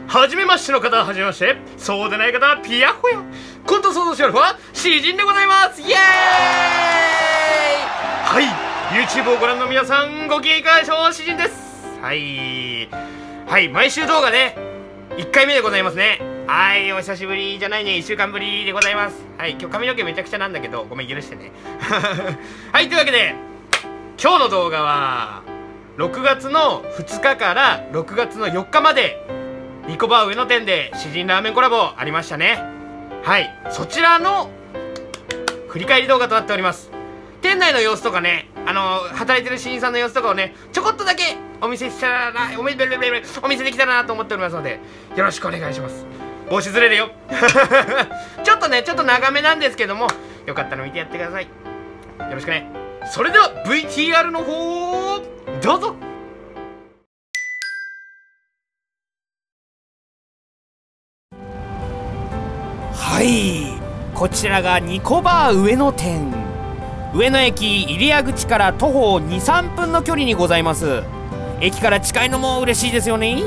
はじめましての方ははじめまして、そうでない方はピヤホヤ。コント創造主アルファ詩人でございます。イエーイ。はい、 YouTube をご覧の皆さん、ご機嫌いかがでしょう。詩人です。はい、毎週動画ね、1回目でございますね。はい、お久しぶりじゃないね、1週間ぶりでございます。はい、今日髪の毛めちゃくちゃなんだけど、ごめん許してね。はい、というわけで今日の動画は6月の2日から6月の4日までニコバー上野店で詩人ラーメンコラボありましたね。はい、そちらの振り返り動画となっております。店内の様子とかね、働いてる詩人さんの様子とかをね、ちょこっとだけお見せしたらな、お見せできたらなと思っておりますので、よろしくお願いします。帽子ずれるよ。ちょっと長めなんですけども、よかったら見てやってください。よろしくね。それでは VTR の方どうぞ。はい、こちらがニコバー上野店。上野駅入谷口から徒歩 2,3 分の距離にございます。駅から近いのも嬉しいですよね。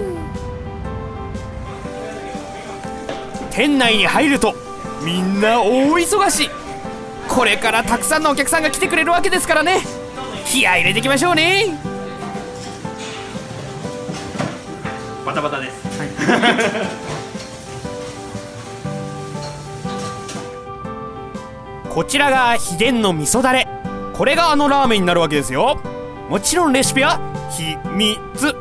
店内に入るとみんな大忙し。これからたくさんのお客さんが来てくれるわけですからね、気合い入れていきましょうね。バタバタです、はい。こちらが秘伝の味噌だれ。これがあのラーメンになるわけですよ。もちろんレシピは秘密。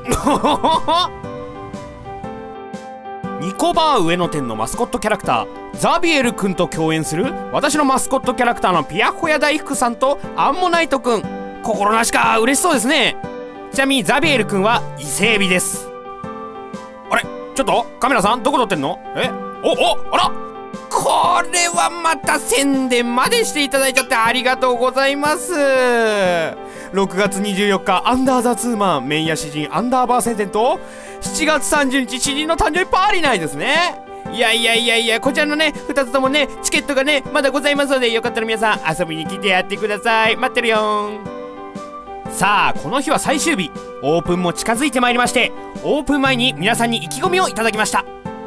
ニコバー上野店のマスコットキャラクターザビエルくんと共演する私のマスコットキャラクターのピヤホヤ大福さんとアンモナイトくん、心なしか嬉しそうですね。ちなみにザビエルくんは伊勢エビです。あれ、ちょっとカメラさんどこ撮ってんの？あら、これはまた宣伝までしていただいちゃってありがとうございます。6月24日アンダーザツーマン麺屋詩人アンダーバー宣伝と7月30日詩人の誕生日パーリーナイですね。いや、こちらのね2つともねチケットがねまだございますので、よかったら皆さん遊びに来てやってください。待ってるよ。さあ、この日は最終日、オープンも近づいてまいりまして、オープン前に皆さんに意気込みをいただきました。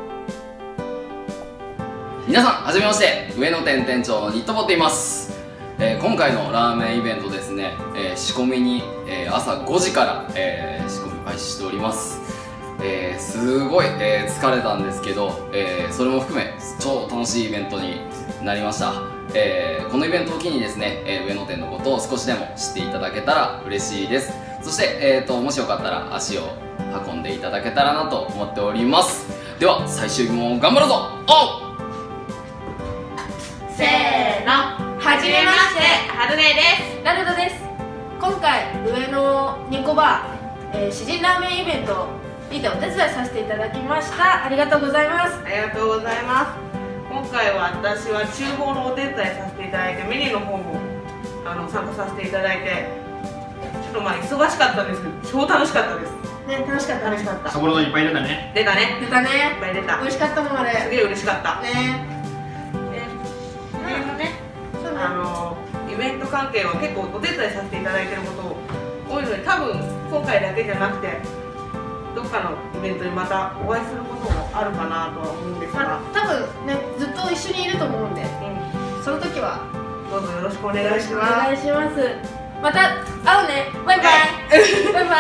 皆さんはじめまして、上野店店長のニットボっています。今回のラーメンイベントですね、仕込みに、朝5時から、仕込み開始しております。すごい、疲れたんですけど、それも含め超楽しいイベントになりました。このイベントを機にですね、上野店のことを少しでも知っていただけたら嬉しいです。そして、もしよかったら足を運んでいただけたらなと思っております。では最終日も頑張るぞ。 せーの、はじめまして、はるねです。ナルトです。今回上野ニコバー、詩人ラーメンイベントにてお手伝いさせていただきました。ありがとうございます。 ありがとうございます。今回は私は厨房のお手伝いさせていただいて、メニューの方も参加させていただいて、ちょっと忙しかったんですけど超楽しかったです。 ね、楽しかったね。 そこのいっぱい出たね。 出たね。 出たね。 いっぱい出た。 美味しかったもんあれ。 すげえ嬉しかった。 ね。 イベント関係は結構お手伝いさせていただいてること多いので、多分今回だけじゃなくてどっかのイベントにまたお会いすることもあるかなとは思うんですが、 多分ね、ずっと一緒にいると思うんで、その時はどうぞよろしくお願いします。 お願いします。また会うね。バイバイ。バイバ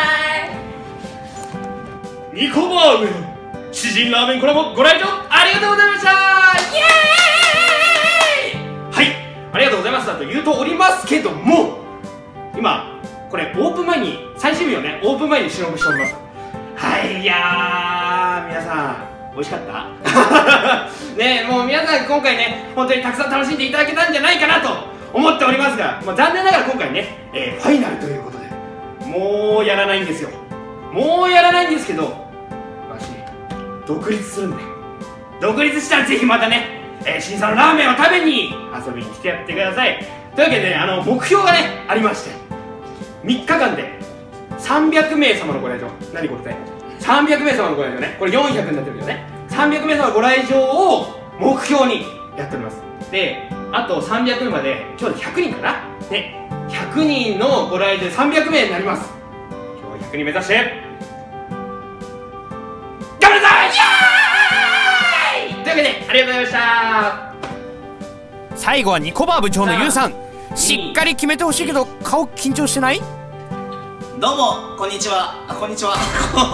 イ。 ニコバー上野詩人ラーメンコラボご来場ありがとうございました。イエーイ。はい、ありがとうございますと言うとおりますけども、今これオープン前に最終日をねオープン前に収録しております。はい、いやー皆さん美味しかったね。もう皆さん今回ね本当にたくさん楽しんでいただけたんじゃないかなと思っておりますが、残念ながら今回ね、ファイナルということでもうやらないんですよ。もうやらないんですけど、私独立するんで、独立したらぜひまたね新さんのラーメンを食べに遊びに来てやってください。というわけでね、目標がねありまして、3日間で300名様のご来場、何これ300名様のご来場ね、これ400になってるけどね、300名様のご来場を目標にやっております。で、あと300名まで今日で100人かなね、100人のご来場で300名になります。今日は100人目指して頑張るぞ。イエーイ。 ありがとうございました。 最後はニコバー部長のゆうさん、しっかり決めてほしいけど顔緊張してない？ どうもこんにちは。こんにちは。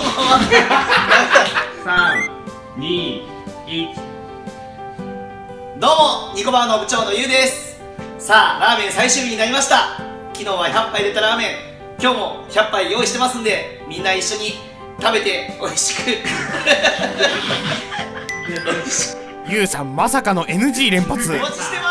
3、2、1。 どうもニコバーの部長のゆうです。さあラーメン最終日になりました。昨日は100杯出たラーメン、今日も100杯用意してますんで、みんな一緒に食べて美味しくゆうさんまさかの NG 連発。 お待ちしてます。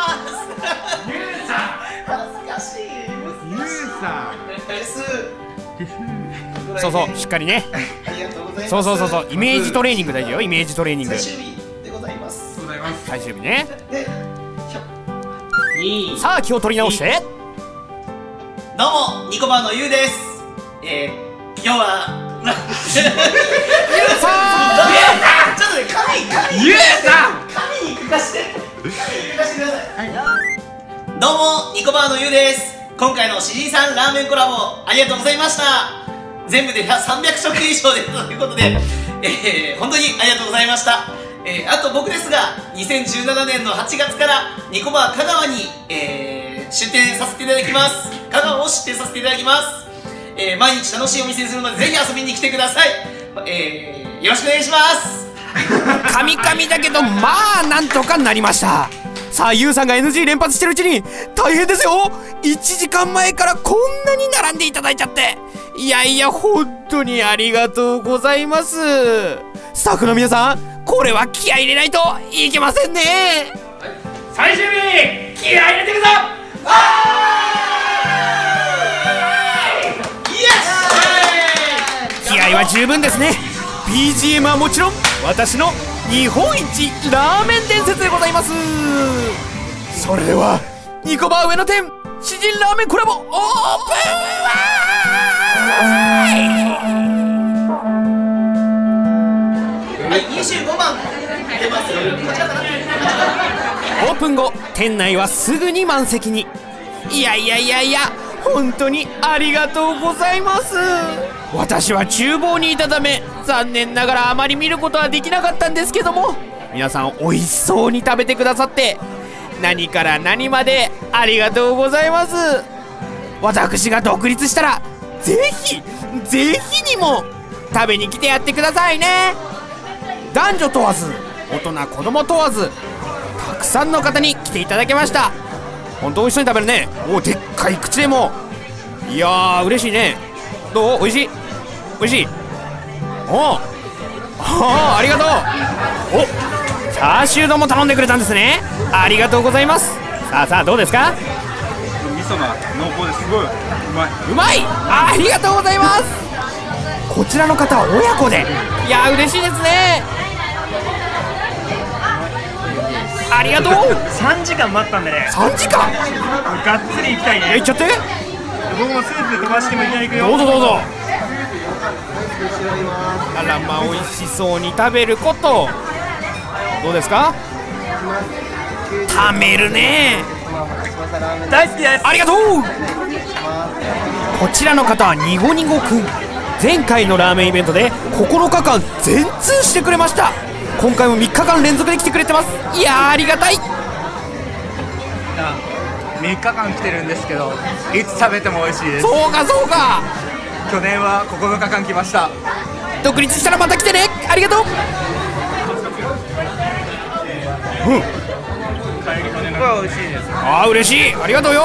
ゆうさ恥ずかしい。 ん、ゆうさん。 です。 そうそう、しっかりね。 ありがとうございます。 そうイメージトレーニング大事よ、イメージトレーニング。 最終日でございます。 最終日ね。 で、 2。 さあ気を取り直して。 どうもニコバーのゆうです。今日はさあちょっとね、紙ゆうさん。 紙に書かしてください。どうもニコバーのゆうです。今回のしじいさんラーメンコラボありがとうございました。全部で300食以上でということで、本当にありがとうございました。あと僕ですが、2017年の8月からニコバー香川に、出店させていただきます。香川を出店させていただきます。毎日楽しいお店にするのでぜひ遊びに来てください。よろしくお願いします。 カミカミだけどまあなんとかなりました。さあゆうさんが NG 連発してるうちに大変ですよ。1時間前からこんなに並んでいただいちゃって、いやいや本当にありがとうございます。スタッフの皆さん、これは気合い入れないといけませんね。 最終日、気合い入れてくぞ。 気合は十分ですね。 BGM はもちろん私の日本一ラーメン伝説でございます。それではニコバー上野店しじんラーメンコラボオープン。 はい、25番出ます。こちらかな。 オープン後店内はすぐに満席に。いや本当にありがとうございます。私は厨房にいたため残念ながらあまり見ることはできなかったんですけども、皆さん美味しそうに食べてくださって何から何までありがとうございます。私が独立したらぜひにも食べに来てやってくださいね。男女問わず大人子供問わずたくさんの方に来ていただきました。本当美味しそうに食べるね。お、でっかい口でも。いやー嬉しいね。どう？美味しい？美味しい？おありがとう。お、チャーシュー丼も頼んでくれたんですね。ありがとうございます。さあどうですか？ 味噌が濃厚ですごいうまい。 ありがとうございます。こちらの方は親子で、いや嬉しいですね。ありがとう。 3時間待ったんでね、 3時間がっつり行きたいね。 いっちゃって。 僕もスープ飛ばしてもいきなり行くよ。 どうぞ。あらまあ美味しそうに食べること。どうですか？ためるね。 大好きです。 ありがとう。こちらの方はニゴニゴくん。前回のラーメンイベントで9日間全通してくれました。今回も3日間連続で来てくれてます。いやーありがたい。 3日間来てるんですけど、いつ食べても美味しいです。 そうか去年は9日間来ました。 独立したらまた来てね。ありがとう。 これは美味しいです。 あー嬉しい。ありがとうよ。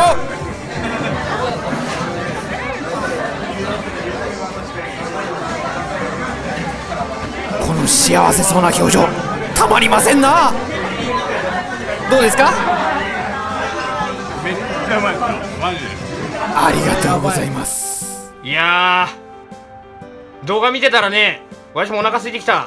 この幸せそうな表情たまりませんな。どうですか？ めっちゃうまい。マジでありがとうございます。 いやー、動画見てたらね、私もお腹空いてきた。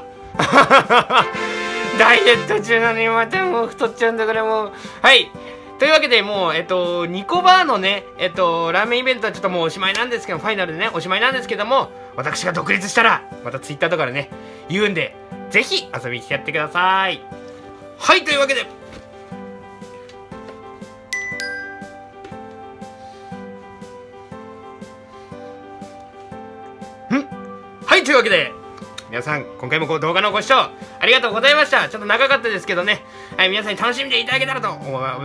ダイエット中なのにまたもう太っちゃうんだからもう。はい。というわけでもう、ニコバーのね、ラーメンイベントはちょっともうおしまいなんですけど、ファイナルでね、おしまいなんですけども、私が独立したら、またツイッターとかでね、言うんで、ぜひ遊びに来てやってください。はい、というわけで、はい、というわけで、 皆さん今回も動画のご視聴ありがとうございました。ちょっと長かったですけどね、はい、皆さんに楽しんでいただけたらと思います。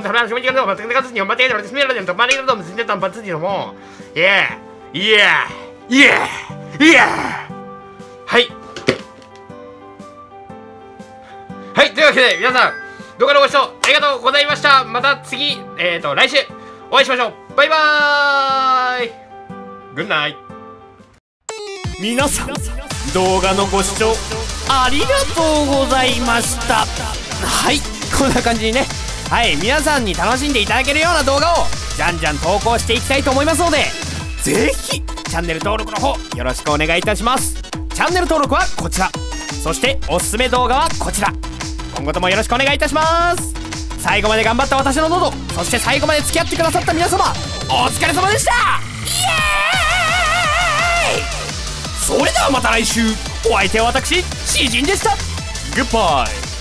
はいはい、というわけで皆さん動画のご視聴ありがとうございました。また次、来週お会いしましょう。バイバーイ。グッナイ。 皆さん動画のご視聴ありがとうございました。はい、こんな感じにね、はい、皆さんに楽しんでいただけるような動画をじゃんじゃん投稿していきたいと思いますので、ぜひチャンネル登録の方よろしくお願いいたします。チャンネル登録はこちら、そしておすすめ動画はこちら。今後ともよろしくお願いいたします。最後まで頑張った私の喉、そして最後まで付き合ってくださった皆様、お疲れ様でした。イエーイ。それではまた来週。お相手は私、詩人でした。グッバイ。